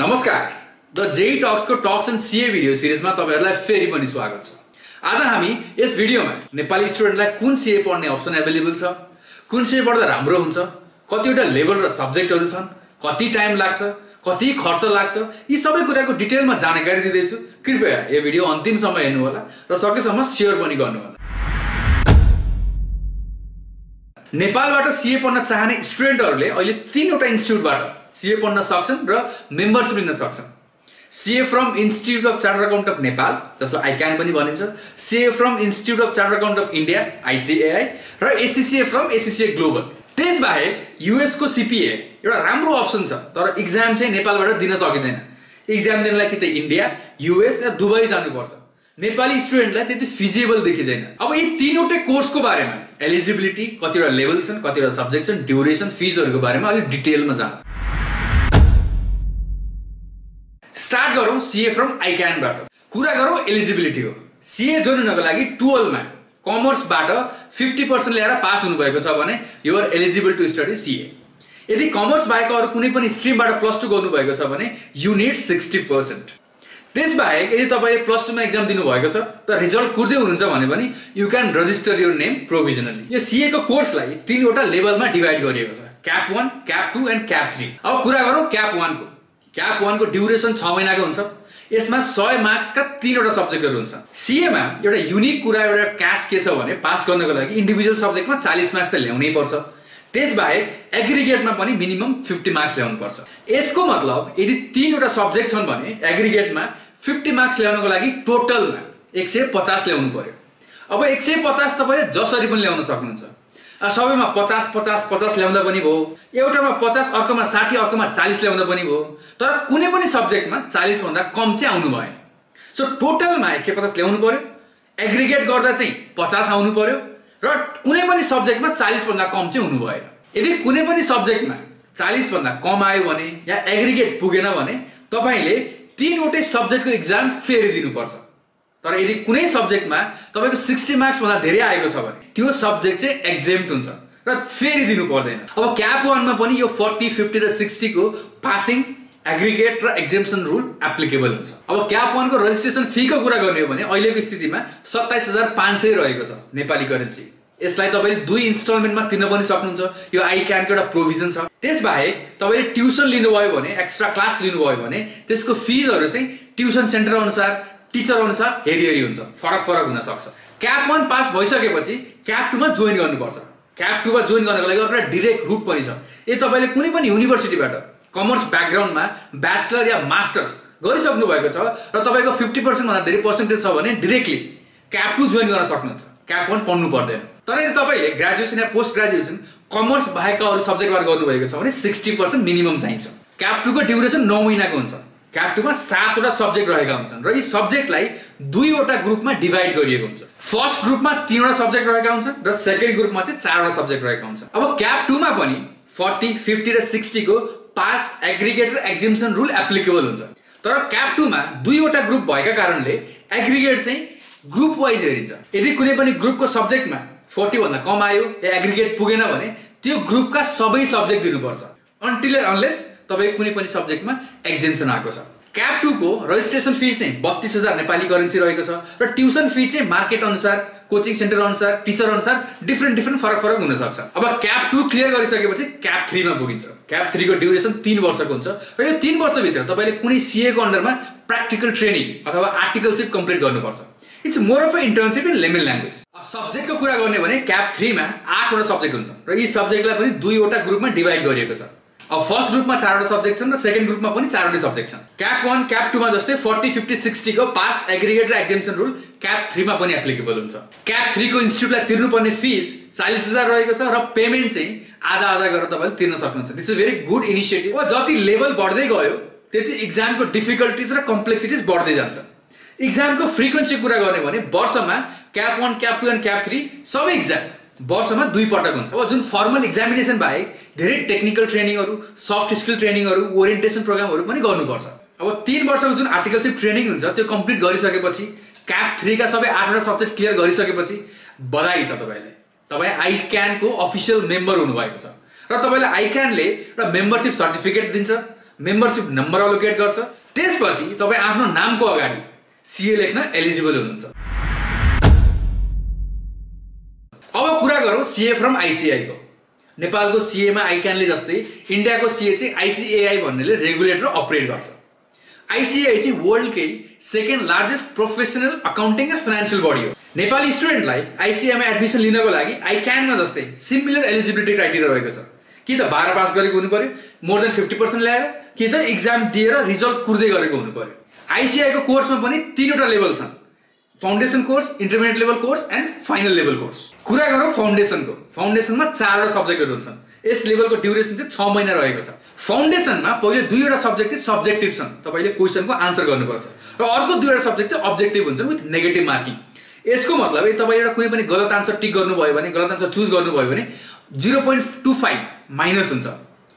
नमस्कार, द जेई टक्स को टक्स एन्ड सीए भिडियो सिरिजमा तपाईहरुलाई फेरि पनि स्वागत छ। आज हामी यस भिडियोमा नेपाली स्टुडेन्टलाई कुन सीए पढ्ने अप्सन अवेलेबल छ, कुन सीए पढ्दा राम्रो हुन्छ, कतिवटा लेभल र सब्जेक्टहरु छन्, कति टाइम लाग्छ, कति खर्च लाग्छ, यी सबै कुराको डिटेलमा जानकारी दिँदै छु। कृपया यो भिडियो अन्तिमसम्म हेर्नु होला र सकेसम्म शेयर पनि गर्नु होला। नेपालबाट सीए पढ्न चाहने स्टुडेन्टहरुले अहिले तीनवटा इन्स्टिट्युटबाट सीए पढ्न सक्छन् र मेम्बरशिप लिन सक्छन्। CA from institute of chartered account of Nepal, जसलाई ICAN पनि भनिन्छ, CA from institute of chartered account of India ICAI र ACCA फ्रम ACCA Global। त्यसबाहेक US को CPA एउटा राम्रो अप्सन छ, तर एक्जाम चाहिँ नेपालबाट दिन सकिदैन। एक्जाम दिनलाई कि त इन्डिया, US या दुबई जानुपर्छ। नेपाली स्टुडेन्टलाई त्यति फिजिबल देखिदैन। अब यी तीनवटै कोर्सको बारेमा एलिजिबिलिटी, कतिवटा लेभल छन्, कतिवटा सब्जेक्ट छन्, ड्युरेसन, फिजहरुको बारेमा अलि डिटेलमा जान। स्टार्ट गरौँ सीए फ्रम ICAN बाट। कुरा गरौँ एलिजिबिलिटीको। सीए जोइनको लागि 12 मा कमर्सबाट 50% ल्याएर पास हुनुभएको छ भने you are eligible to study CA. यदि कमर्स बाहेक अरु कुनै पनि स्ट्रिमबाट +2 गर्नुभएको छ भने यु नीड 60%। त्यसबाहेक यदि तपाईले +2 मा एक्जाम दिनु भएको छ त रिजल्ट कुर्दै हुनुहुन्छ भने पनि you can register your name provisionally. यो सीए को कोर्सलाई तीनवटा लेभलमा डिभाइड गरिएको छ, क्याप 1, क्याप 2 एन्ड क्याप 3। अब कुरा गरौँ क्याप 1 को। क्याप 1 को ड्युरेसन 6 महिनाको हुन्छ। यसमा 100 मार्क्स का तीनवटा सब्जेक्टहरु हुन्छ। सीए मा एउटा युनिक कुरा, एउटा क्याच के छ भने पास गर्नको लागि इन्डिभिजुअल सब्जेक्टमा 40 मार्क्स त ल्याउनै पर्छ। त्यसबाहेक एग्रिगेटमा पनि मिनिमम 50 मार्क्स ल्याउनु पर्छ। यसको मतलब यदि तीनवटा सब्जेक्ट छन् भने एग्रिगेटमा 50 मार्क्स ल्याउनको लागि टोटलमा 150 ल्याउनु पर्यो। अब 150 तपाईले जसरी पनि ल्याउन सक्नुहुन्छ। सबैमा 50 50 50 ल्याउँदा पनि भयो, एउटामा 50, अर्कोमा 60, अर्कोमा 40 ल्याउँदा पनि भयो, तर कुनै पनि सब्जेक्टमा 40 भन्दा कम चाहिँ आउनु भएन। सो टोटलमा 150 ल्याउनु पर्यो, एग्रिगेट गर्दा चाहिँ 50 आउनु पर्यो र कुनै पनि सब्जेक्टमा 40 भन्दा कम चाहिँ हुनु भएन। यदि कुनै पनि सब्जेक्टमा 40 भन्दा कम आयो भने या एग्रिगेट पुगेन भने तपाईले तीनवटै सब्जेक्टको एक्जाम फेरि दिनुपर्छ। तर यदि कुनै सब्जेक्टमा तपाईको 60 मार्क्स भन्दा धेरै आएको छ भने त्यो सब्जेक्ट चाहिँ एक्जेम्प्ट हुन्छ र फेरि दिनु पर्दैन। अब क्याप 1 मा पनि यो 40, 50 र 60 को पासिङ, एग्रिगेट र एक्जेम्पसन रुल एप्लिकेबल हुन्छ। अब क्याप 1 को रजिस्ट्रेसन फी को कुरा गर्ने हो भने अहिलेको स्थितिमा 27500 रहेको छ नेपाली करेन्सी। यसलाई तपाईले 2 इन्स्टलमेन्टमा तिर्न पनि सक्नुहुन्छ। यो ICAN को एउटा प्रोभिजन छ। त्यसबाहेक तपाईले ट्युसन लिनुभयो भने, एक्स्ट्रा क्लास लिनुभयो भने त्यसको फीजहरु चाहिँ ट्युसन सेन्टर अनुसार, टिचर अनुसार हेरी हुन्छ, फरक हुन सक्छ। क्याप 1 पास भइसकेपछि क्याप 2 मा जोइन गर्नुपर्छ। क्याप 2 मा जोइन गर्नको लागि एउटा डाइरेक्ट रुट पनि छ। यदि तपाईले कुनै पनि युनिभर्सिटीबाट कमर्स ब्याकग्राउन्डमा ब्याचलर या मास्टर्स गरिसक्नु भएको छ र तपाईको 50% भन्दा धेरै पर्सेन्टेज छ भने डाइरेक्टली क्याप 2 जोइन गर्न सक्नुहुन्छ। क्याप 1 पढ्नु पर्दैन। तर यदि तपाईले ग्रेजुएसन या पोस्ट ग्रेजुएसन कमर्स बाहेकका अरु सब्जेक्टबाट गर्नुभएको छ भने 60% मिनिमम चाहिन्छ। क्याप 2 को ड्युरेसन 9 महिनाको हुन्छ। क्याप 2 मा 7 वटा सब्जेक्ट रहेका हुन्छन् र यी सब्जेक्टलाई 2 वटा ग्रुपमा डिभाइड गरिएको हुन्छ। फर्स्ट ग्रुपमा 3 वटा सब्जेक्ट रहेका हुन्छन् र सेकेन्ड ग्रुपमा चाहिँ 4 वटा सब्जेक्ट रहेका हुन्छन्। अब क्याप 2 मा पनि 40, 50 र 60 को पास, एग्रिगेट र एक्जेम्पसन रुल एप्लिकेबल हुन्छ। तर क्याप 2 मा 2 वटा ग्रुप भएका कारणले एग्रिगेट चाहिँ ग्रुप वाइज हेरिन्छ। यदि कुनै पनि ग्रुपको सब्जेक्टमा 40 भन्दा कम आयो या एग्रिगेट पुगेन भने त्यो ग्रुपका सबै सब्जेक्ट दिनुपर्छ, अनटिल अनलेस तपाईको कुनै पनि सब्जेक्टमा एक्जेम्पसन आएको छ। क्याप 2 को रजिस्ट्रेसन फी चाहिँ 32000 नेपाली करेन्सी रहेको छ र ट्युसन फी चाहिँ मार्केट अनुसार, कोचिङ सेन्टर अनुसार, टिचर अनुसार डिफरेन्ट फरक हुन सक्छ। अब क्याप 2 क्लियर गरिसकेपछि क्याप 3 मा पुगिन्छ। क्याप 3 को ड्युरेसन 3 वर्षको हुन्छ र यो 3 वर्ष भित्र तपाईले कुनै सीए को अन्डरमा प्र्याक्टिकल ट्रेनिङ अथवा आर्टिकलशिप कम्प्लिट गर्नुपर्छ। It's more of a internship in layman language. सब्जेक्टको कुरा गर्ने भने क्याप 3 मा 8 वटा सब्जेक्ट हुन्छ र यी सब्जेक्टलाई पनि 2 वटा ग्रुपमा डिभाइड गरिएको छ। अब फर्स्ट ग्रुपमा 4 वटा सब्जेक्ट छन् र सेकेन्ड ग्रुपमा पनि 4 वटा सब्जेक्ट छन्। क्याप 1, क्याप 2 मा जस्तै 40, 50, 60 को पास, एग्रिगेट र एक्जेम्पसन रुल क्याप 3 मा पनि एप्लिकेबल हुन्छ। क्याप 3 को इन्स्टिट्युटलाई तिर्नुपर्ने फीस 40000 रहेको छ र पेमेन्ट चाहिँ आधा गरेर तपाईले तिर्न सक्नुहुन्छ। This is very good initiative. अब जति लेभल बढ्दै गयो त्यति एक्जामको डिफिकल्टिज र कम्प्लेक्सिटिज बढ्दै जान्छ। एक्जामको फ्रिक्वेन्सी कुरा गर्ने भने वर्षमा क्याप 1, क्याप 2 एन्ड क्याप 3 सबै एक्जाम वर्षमा 2 पटक हुन्छ। अब जुन फर्मल एक्जामिनेसन बाहेक धेरै टेक्निकल ट्रेनिङहरु, सफ्ट स्किल ट्रेनिङहरु, ओरिएन्टेसन प्रोग्रामहरु पनि गर्नुपर्छ। अब 3 वर्षको जुन आर्टिकलशिप ट्रेनिङ हुन्छ त्यो कम्प्लिट गरिसकेपछि क्याप 3 का सबै 8 वटा सब्जेक्ट क्लियर गरिसकेपछि बधाई छ तपाईलाई। तपाई ICAN को अफिसियल मेम्बर हुनु भएको छ र तपाईलाई ICAN ले एउटा मेम्बरशिप सर्टिफिकेट दिन्छ, मेम्बरशिप नम्बर अलोकेट गर्छ। त्यसपछि तपाईँ आफ्नो नामको अगाडि सीए लेख्न एलिजिबल हुनुहुन्छ। अब कुरा गरौँ सीए फ्रम आईसीआई को। नेपालको सीए मा आईक्यानले जस्तै इन्डियाको सीए चाहिँ आईसीएआई भन्नेले रेगुलेटर अपरेट गर्छ। आईसीएआई चाहिँ वर्ल्डकै second largest professional accounting and financial body हो। नेपाली स्टुडेन्टलाई आईसीएआई मा एडमिसन लिनको लागि आईक्यानमा जस्तै सिमिलर एलिजिबिलिटी क्राइटेरिया रहेको छ। कि त 12 पास गरेको हुनु पर्यो, मोर देन 50% ल्याएर, कि त एक्जाम दिएर रिजल्ट कुर्दै गरेको हुनु पर्यो। आईसीआई को कोर्समा पनि 3वटा लेभल छन्, foundation course, intermediate level course and final level course. कुरा गरौँ फाउन्डेसनको। फाउन्डेसनमा 4वटा सब्जेक्टहरू हुन्छन्। यस लेभलको ड्युरेसन चाहिँ 6 महिना रहेको छ। फाउन्डेसनमा पहिले 2वटा सब्जेक्ट चाहिँ सब्जेक्टिभ छन्, तपाईले क्वेशनको आन्सर गर्नुपर्छ, र अर्को 2वटा सब्जेक्ट चाहिँ अब्जेक्टिभ हुन्छन् विथ नेगेटिभ मार्किङ। यसको मतलब तपाईले एउटा कुनै पनि गलत आन्सर टिक गर्नुभयो भने, गलत आन्सर चुज गर्नुभयो भने 0.25 माइनस हुन्छ।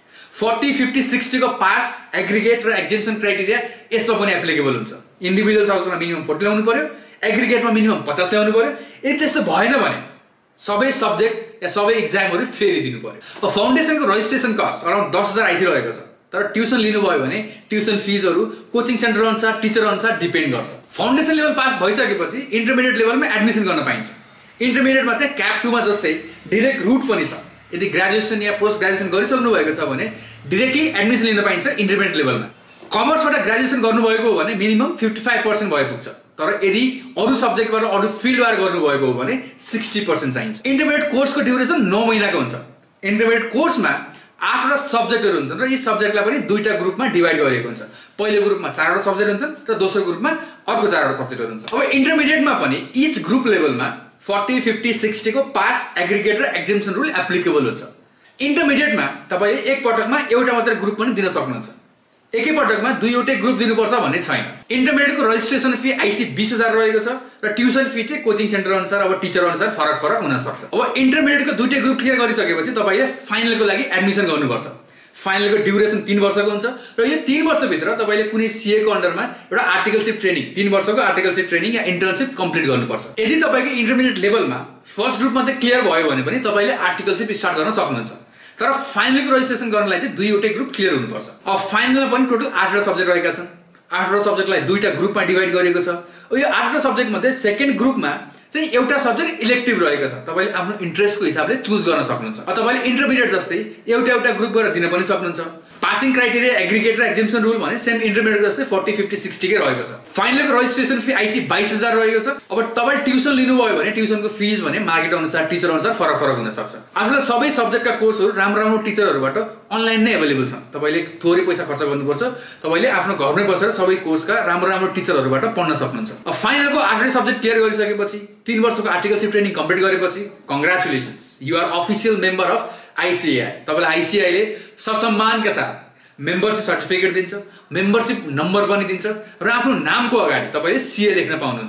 40, 50, 60 को पास, एग्रिगेट र एक्जेम्सन क्राइटेरिया यसमा पनि एप्लिकेबल हुन्छ। इन्डिभिजुअल सब्जेक्टमा मिनिमम 40 ल्याउनु पर्यो, एग्रिगेटमा मिनिमम 50 ल्याउनु पर्यो। यदि त्यस्तो भएन भने सबै सब्जेक्ट या सबै एक्जामहरू फेरि दिनु पर्यो। अब फाउन्डेसनको रजिस्ट्रेसन कस्ट अराउन्ड 10,000 आइसी रहेको छ, तर ट्युसन लिनुभयो भने ट्युसन फिजहरू कोचिङ सेन्टर अनुसार, टिचर अनुसार डिपेन्ड गर्छ। फाउन्डेसन लेभल पास भइसकेपछि इन्टरमिडिएट लेभलमा एडमिसन गर्न पाइन्छ। इन्टरमिडिएटमा चाहिँ क्याप 2 मा जस्तै डिरेक्ट रुट पनि छ। यदि ग्रेजुएसन या पोस्ट ग्रेजुएसन गरिसक्नु भएको छ भने डिरेक्टली एडमिसन लिन पाइन्छ इन्टरमिडिएट लेभलमा। कमर्सबाट ग्रेजुएसन गर्नुभएको हो भने मिनिमम 55% भए पुग्छ, तर यदि अरू सब्जेक्टबाट अरू फिल्डबाट गर्नुभएको हो भने 60% चाहिन्छ। इन्टरमिडिएट कोर्सको ड्युरेसन 9 महिनाको हुन्छ। इन्टरमिडिएट कोर्समा 8वटा सब्जेक्टहरू हुन्छन् र यी सब्जेक्टलाई पनि 2टा ग्रुपमा डिभाइड गरिएको हुन्छ। पहिलो ग्रुपमा 4वटा सब्जेक्ट हुन्छन् र दोस्रो ग्रुपमा अर्को 4वटा सब्जेक्टहरू हुन्छ। अब इन्टरमिडिएटमा पनि इच ग्रुप लेभलमा 40, 50, 60 को पास, एग्रिगेट र एक्जेम्सन रुल एप्लिकेबल हुन्छ। इन्टरमिडिएटमा तपाईले एक पटकमा एउटा मात्र ग्रुप पनि दिन सक्नुहुन्छ। एकै पटकमा 2वटै ग्रुप दिनुपर्छ भन्ने छैन। इन्टरमिडिएटको रजिस्ट्रेसन फी आईसी 20,000 रहेको छ र ट्युसन फी चाहिँ कोचिङ सेन्टर अनुसार अब टिचर अनुसार फरक हुन सक्छ। अब इन्टरमिडिएटको 2टै ग्रुप क्लियर गरिसकेपछि तपाईले फाइनलको लागि एडमिसन गर्नुपर्छ। फाइनलको ड्युरेसन 3 वर्षको हुन्छ र यो 3 वर्षभित्र तपाईले कुनै सीए को अन्डरमा एउटा आर्टिकलशिप ट्रेनिङ 3 वर्षको आर्टिकलशिप ट्रेनिङ या इन्टर्नशिप कम्प्लिट गर्नुपर्छ। यदि तपाईको इन्टरमिडिएट लेभलमा फर्स्ट ग्रुप मात्रै क्लियर भयो भने पनि तपाईले आर्टिकलशिप स्टार्ट गर्न सक्नुहुन्छ, तर फाइनलको रजिस्ट्रेसन गर्नलाई चाहिँ 2वटै ग्रुप क्लियर हुनुपर्छ। अब फाइनलमा पनि टोटल 8वटा सब्जेक्ट रहेका छन्। 8वटा सब्जेक्टलाई 2टा ग्रुपमा डिभाइड गरिएको छ। यो 8वटा सब्जेक्ट मध्ये सेकेन्ड ग्रुपमा चाहिँ एउटा सब्जेक्ट इलेक्टिभ रहेको छ। तपाईले आफ्नो इन्ट्रेस्टको हिसाबले चुज गर्न सक्नुहुन्छ। अब तपाईले इन्टरमिडिएट जस्तै एउटा ग्रुप गरेर दिन पनि सक्नुहुन्छ। पासिङ क्राइटेरिया, एग्रिगेट र एक्जेम्सन रुल भने सेम इन्टरमिडिएट जस्तै 40, 50, 60 कै रहेको छ। फाइनलको रजिस्ट्रेसन फी आईसी 22,000 रहेको छ। अब तपाईले ट्युसन लिनुभयो भने ट्युसनको फिज भने मार्केट अनुसार, टिचर अनुसार फरक हुन सक्छ। आजकल सबै सब्जेक्टका कोर्सहरू राम्रो टिचरहरूबाट अनलाइन नै अवेलेबल छन्। तपाईले थोरै पैसा खर्च गर्नुपर्छ, तपाईले आफ्नो घरमै बसेर सबै कोर्सका राम्रो टिचरहरूबाट पढ्न सक्नुहुन्छ। अब फाइनलको 8वटै सब्जेक्ट क्लियर गरिसकेपछि 3 वर्षको आर्टिकलशिप ट्रेनिङ कम्प्लिट गरेपछि congratulations, you are official member of ICAI. तपाईलाई आईसीआईले ससम्मानका साथ मेम्बरशिप सर्टिफिकेट दिन्छ, मेम्बरशिप नम्बर पनि दिन्छ र आफ्नो नामको अगाडि तपाईले सीए लेख्न पाउनुहुन्छ।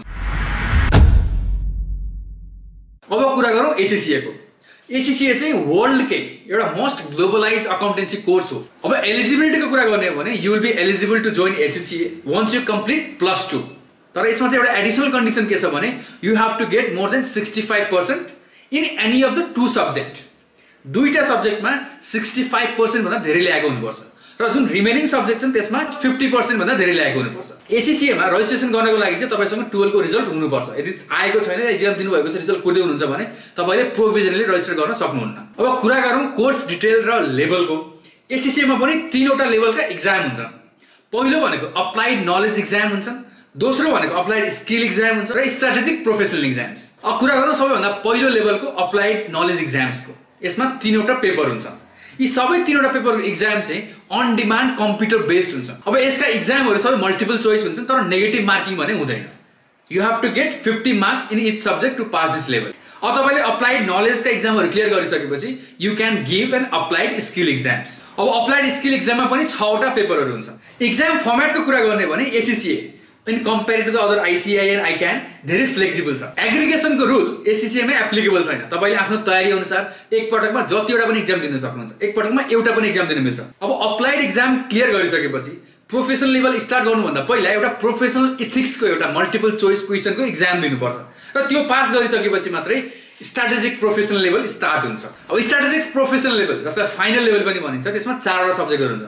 अब कुरा गरौँ एसीसीए को। एसीसीए चाहिँ वर्ल्डकै एउटा मोस्ट ग्लोबलाइज अकाउन्टेन्सी कोर्स हो। अब एलिजिबिलिटीको कुरा गर्ने हो भने you will be eligible to join ACCA once you complete +2। तर यसमा चाहिँ एउटा एडिसनल कन्डिसन के छ भने you have to get more than 65% in any of the 2 subject. 2टा सब्जेक्टमा 65% भन्दा धेरै ल्याएको हुनुपर्छ र जुन रिमेनिङ सब्जेक्ट छन् त्यसमा 50% भन्दा धेरै ल्याएको हुनुपर्छ। एसीसीएमा रजिस्ट्रेसन गर्नको लागि चाहिँ तपाईसँग 12 को रिजल्ट हुनुपर्छ। यदि आएको छैन, एक्जाम दिनुभएको छ, रिजल्ट कुर्दै हुनुहुन्छ भने तपाईले प्रोभिजनली रजिस्टर गर्न सक्नुहुन्न। अब कुरा गरौँ कोर्स डिटेल र लेभलको। एसीसीएमा पनि 3वटा लेभलका एक्जाम हुन्छन्। पहिलो भनेको अप्लाइड नलेज एक्जाम हुन्छ, दोस्रो भनेको अप्लाइड स्किल एक्जाम हुन्छ र स्ट्र्याटेजिक प्रोफेसनल एक्जाम्स। अब कुरा गरौँ सबैभन्दा पहिलो लेभलको अप्लाइड नलेज एक्जाम्सको। यसमा 3वटा पेपर हुन्छ। यी सबै 3वटा पेपरको एक्जाम चाहिँ अन डिमान्ड कम्प्युटर बेस्ड हुन्छ। अब यसका एक्जामहरू सबै मल्टिपल चोइस हुन्छन्, तर नेगेटिभ मार्किङ भने हुँदैन। You have to get 50 marks in each subject to pass this level. अब तपाईले अप्लाइड नलेजका एक्जामहरू क्लियर गरिसकेपछि you can give an applied skill exams. अब अप्लाइड स्किल एक्जाममा पनि 6वटा पेपरहरू हुन्छ। एक्जाम फर्मेटको कुरा गर्ने भने ACCA in compare to the other ICAI and ICAN धेरै फ्लेक्सिबल छ। एग्रिगेसनको रुल एसीसीएमै एप्लिकेबल छैन। तपाईले आफ्नो तयारी अनुसार एक पटकमा जतिवटा पनि एक्जाम दिन सक्नुहुन्छ, एक पटकमा एउटा पनि एक्जाम दिन मिल्छ। अब अप्लाइड एक्जाम क्लियर गरिसकेपछि प्रोफेसनल लेभल स्टार्ट गर्नुभन्दा पहिला एउटा प्रोफेसनल इथिक्सको एउटा मल्टिपल चोइस क्वेसनको एक्जाम दिनुपर्छ र त्यो पास गरिसकेपछि मात्रै स्ट्र्याटेजिक प्रोफेसनल लेभल स्टार्ट हुन्छ। अब स्ट्र्याटेजिक प्रोफेसनल लेभल जसलाई फाइनल लेभल पनि भनिन्छ, त्यसमा 4वटा सब्जेक्टहरू हुन्छ।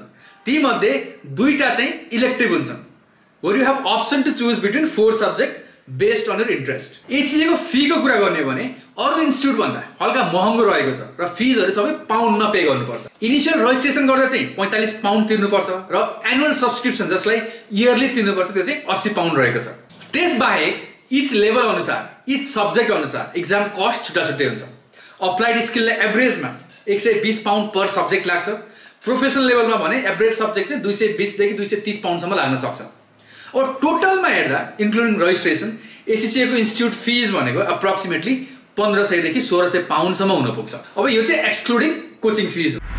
ती मध्ये दुईटा चाहिँ इलेक्टिभ हुन्छन् where you have option to choose between 4 subject based on your interest. ACCA को फी को कुरा गर्ने भने अरु इन्स्टिट्युट भन्दा हल्का महँगो रहेको छ र फीजहरु सबै पाउन्डमा पे गर्नुपर्छ। इनिशियल रजिस्ट्रेसन गर्दा चाहिँ 45 पाउन्ड तिर्नुपर्छ र एनुअल सब्स्क्रिप्सन जसलाई इयरली तिर्नुपर्छ त्यो चाहिँ 80 पाउन्ड रहेको छ। त्यसबाहेक इच लेभल अनुसार इच सब्जेक्ट अनुसार एक्जाम कस्ट छुट्टै हुन्छ। अप्लाइड स्किललाई एभरेजमा 120 पाउन्ड पर सब्जेक्ट लाग्छ। प्रोफेसनल लेभलमा भने एभरेज सब्जेक्ट चाहिँ 220 देखि 230 पाउन्ड सम्म लाग्न सक्छ। और टोटलमा हेर्दा इन्क्लुडिङ रजिस्ट्रेसन एसीसीए को इन्स्टिट्युट फीज भनेको अप्रोक्सिमेटली 1500 देखि 1600 पाउन्ड सम्म हुन पुग्छ। अब यो चाहिँ एक्सक्लुडिङ कोचिङ फीज हो।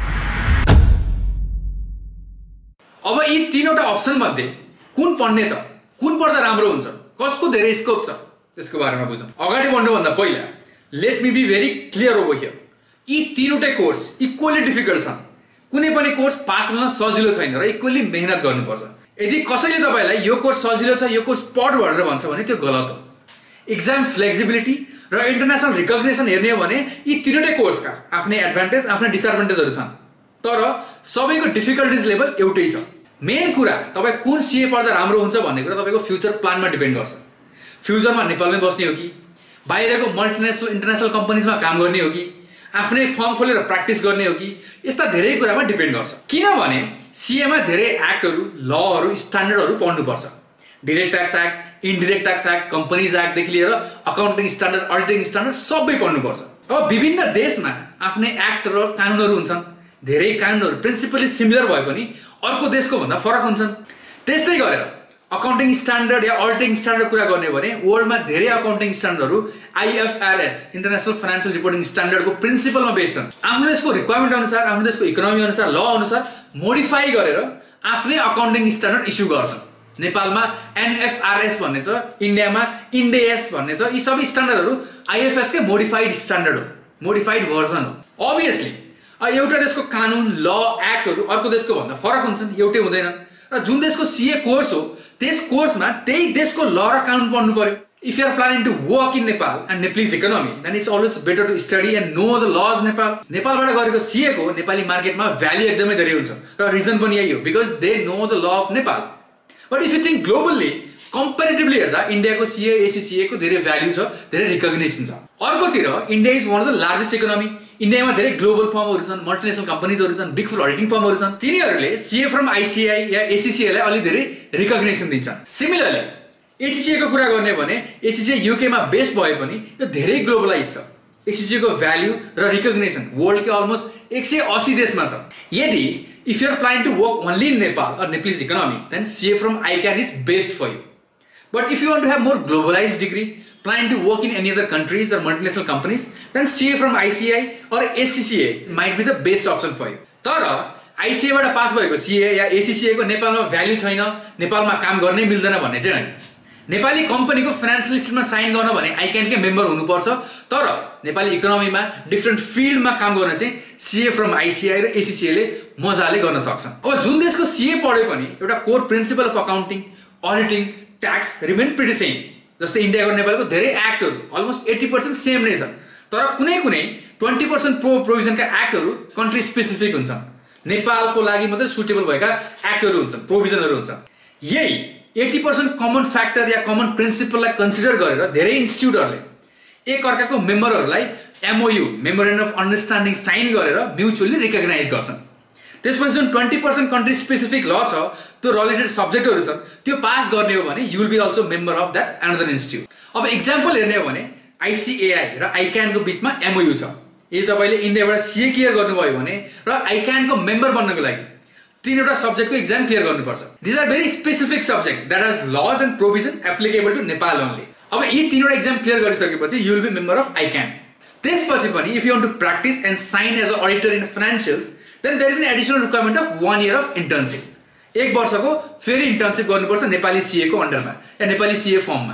अब यी तीनवटा अप्सन मध्ये कुन पढ्ने त कुन पढ्दा राम्रो हुन्छ कसको धेरै स्कोप छ त्यसको बारेमा बुझौं। अगाडि बढ्नु भन्दा पहिला let me be very clear over here. यी तीनवटै कोर्स इक्वली डिफिकल्ट छन्। कुनै पनि कोर्स पास हुन सजिलो छैन र इक्वली मेहनत गर्नुपर्छ। यदि कसैले तपाईलाई यो कोर्स सजिलो छ यो कोर्स पढ भनेर भन्छ भने त्यो गलत हो। एक्जाम फ्लेक्सिबिलिटी र इन्टरनेशनल रिकग्निसन हेर्ने हो भने यी तीनवटै कोर्सका आफ्नै एडभान्टेज आफ्नै डिसएडभान्टेजहरु छन् तर सबैको डिफिकल्टिज लेभल एउटै छ। मेन कुरा तपाई कुन सीए पढ्दा राम्रो हुन्छ भन्ने कुरा तपाईको फ्युचर प्लानमा डिपेन्ड गर्छ। फ्युचरमा नेपालमै बस्ने हो कि बाहिरको मल्टिनेशनल इन्टरनेशनल कम्पनीजमा काम गर्ने हो कि आफ्नै फर्म खोलेर प्र्याक्टिस गर्ने हो कि यस्ता धेरै कुरामा डिपेन्ड गर्छ। किनभने सीए मा धेरै एक्टहरु लहरु स्ट्यान्डर्डहरु पढ्नु पर्छ। Direct tax act indirect tax act companies act देखि लिएर अकाउन्टिङ स्ट्यान्डर्ड अडिटिङ स्ट्यान्डर्ड सबै पढ्नु पर्छ। अब विभिन्न देशमा आफ्नै एक्ट र कानुनहरु हुन्छन्। धेरै कानुनहरु प्रिन्सिपली सिमिलर भए पनि अर्को देशको भन्दा फरक हुन्छन्। त्यस्तै गरेर अकाउन्टिङ स्ट्यान्डर्ड या अडिटिङ स्ट्यान्डर्ड कुरा गर्ने भने वर्ल्डमा धेरै अकाउन्टिङ स्ट्यान्डर्डहरु आईएफआरएस इन्टरनेशनल फाइनान्शियल रिपोर्टिङ स्ट्यान्डर्डको प्रिन्सिपलमा बेस्ड छन्। आफ्नो देशको रिक्वायरमेन्ट अनुसार आफ्नो देशको इकोनोमी अनुसार ल अनुसार मोडिफाई गरेर आफ्नै अकाउन्टिङ स्ट्यान्डर्ड इस्यु गर्छन्। नेपालमा एनएफआरएस भन्ने छ, इन्डियामा इन्डेएस भन्ने छ। यी सबै स्ट्यान्डर्डहरु आईएफएस कै मोडिफाइड स्ट्यान्डर्ड हो, मोडिफाइड भर्जन हो। अभियसली एउटा देशको कानुन ल एक्टहरु अर्को देशको भन्दा फरक हुन्छन्, एउटै हुँदैन। र जुन देशको सीए कोर्स हो त्यस कोर्समा त्यही देशको ल र कानुन पढ्नु पर्यो। If you are planning to work in Nepal and Nepalese economy, then it's always better to study and know the laws Nepal. नेपालबाट गरेको सीए को नेपाली मार्केटमा भ्याल्यु एकदमै धेरै हुन्छ र रिजन पनि यही हो because they know the law of Nepal. But if you think globally, comparatively हेर्दा इन्डियाको सीए एसीसीए को धेरै भ्याल्यु छ, धेरै रिकग्निसन छ। अर्कोतिर India is one of the largest economy. इन्डियामा धेरै ग्लोबल फर्महरु छन्, मल्टिनेशनल कम्पनीजहरु छन्, बिग फोर अडिटिङ फर्महरु छन्। तिनीहरुले सीए फ्रम आईसीआई या एसीसीए लाई अलि धेरै रिकग्निसन दिन्छन्। सिमिलरली एसीसीए को कुरा गर्ने भने एसीसीए यूके मा बेस भए पनि यो धेरै ग्लोबलाइज छ। एसीसीए को भ्याल्यु र रिकग्निसन वर्ल्ड के अलमोस्ट 180 देशमा छ। यदि if you are planning to work only in Nepal or Nepalese economy, then CA from ICAN is best for you. But if you want to have more globalized degree, planning to work in any other countries or multinational companies, then CA from ICAI or ACCA might be the best option for you. तर ICAI बाट pass भएको CA या ACCA को नेपालमा value छैन, नेपालमा काम गर्नै मिल्दैन भन्ने चाहिँ हैन। नेपाली कम्पनीको फाइनान्शियल लिस्टमा साइन गर्न भने आईक्यान के मेम्बर हुनुपर्छ। तर नेपाली इकोनोमीमा डिफरेन्ट फिल्डमा काम गर्न चाहिँ सीए फ्रम आईसीआई र एसीसीए ले मजाले गर्न सक्छन्। अब जुन देशको सीए पढे पनि एउटा core principle of accounting auditing tax remain pretty same. जस्तै इन्डियाको नेपालको धेरै एक्टहरु अलमोस्ट 80% सेम नै छन् तर कुनै कुनै 20% प्रोभिजनका एक्टहरु कन्ट्री स्पेसिफिक हुन्छन्। नेपालको लागि मात्रै सुटेबल भएका एक्टहरु हुन्छन्, प्रोभिजनहरु हुन्छन्। यही 80% कमन फ्याक्टर या कमन प्रिन्सिपललाई कन्सिडर गरेर धेरै इन्स्टिट्युटहरुले एक अर्काको मेम्बरहरुलाई MOU memorandum of understanding sign गरेर म्युचुअली रिकग्नाइज गर्छन्। त्यसपछि जुन 20% कन्ट्री स्पेसिफिक ल छ त्यो रिलेटेड सब्जेक्टहरु छन् त्यो पास गर्ने हो भने you will be also member of that another institute. अब एक्जाम्पल हेर्ने हो भने आईसीएआई र आईक्यान को बीचमा एमओयू छ। यदि तपाईले इन्डियाबाट सीए क्लियर गर्नुभयो भने र आईक्यान को मेम्बर बन्नको लागि तीनवटा सब्जेक्टको एक्जाम क्लियर गर्नुपर्छ। This are very specific subject that has laws and provision applicable to Nepal only. अब यी तीनवटा एक्जाम क्लियर गरिसकेपछि you will be member of ICAN. त्यसपछि पनि if you want to practise and sign as a auditor in financials then there is an additional requirement of 1 year of internship. एक वर्षको फेरि internship गर्नुपर्छ Nepali CA को अन्डरमा या Nepali CA फर्ममा।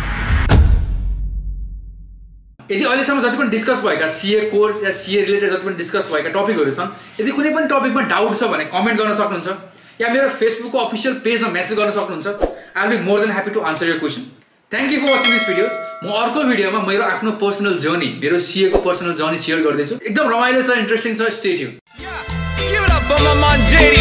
यदि अहिलेसम्म जति पनि डिस्कस भएका सीए कोर्स या सीए रिलेटेड जति पनि डिस्कस भएका टपिकहरु छन् यदि कुनै पनि टपिकमा डाउट छ भने कमेन्ट गर्न सक्नुहुन्छ या मेरो फेसबुकको अफिशियल पेजमा मेसेज गर्न सक्नुहुन्छ। I will be more than happy to answer your question. Thank you for watching this videos. म अर्को भिडियोमा मेरो आफ्नो पर्सनल जर्नी मेरो सीए को पर्सनल जर्नी शेयर गर्दै छु। एकदम रमाइलो छ, इन्ट्रेस्टिङ छ। Stay tune.